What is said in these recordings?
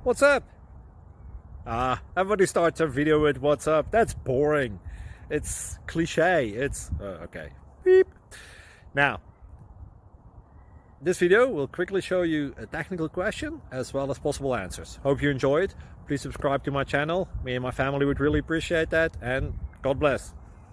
What's up? Everybody starts a video with what's up. That's boring. It's cliche. It's okay. Beep. Now, this video will quickly show you a technical question as well as possible answers. Hope you enjoy it. Please subscribe to my channel. Me and my family would really appreciate that, and God bless.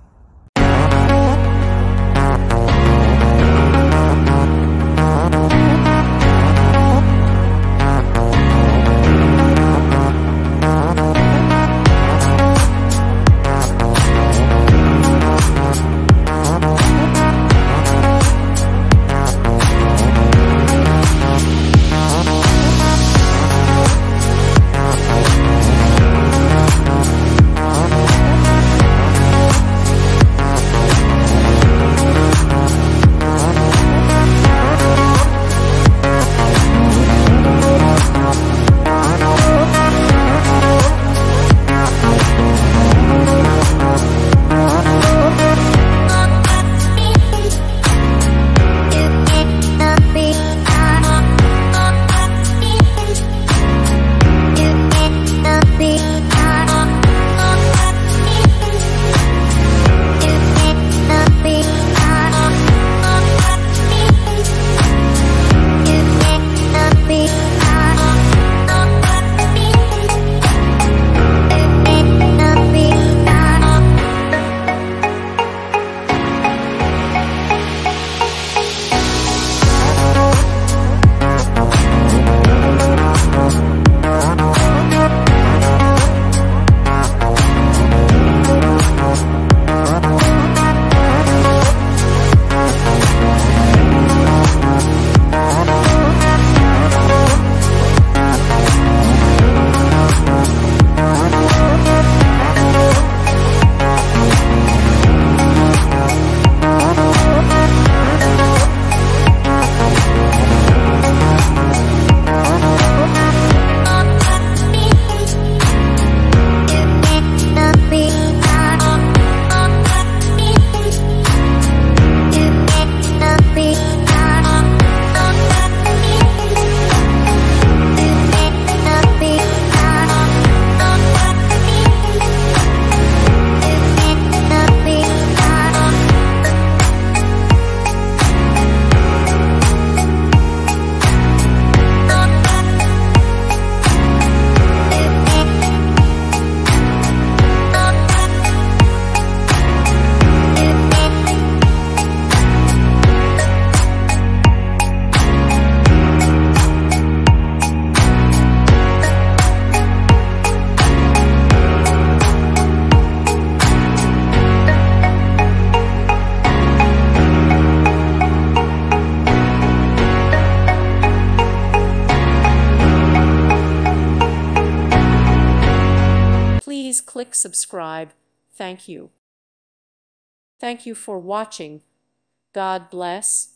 Please click subscribe. Thank you. Thank you for watching. God bless.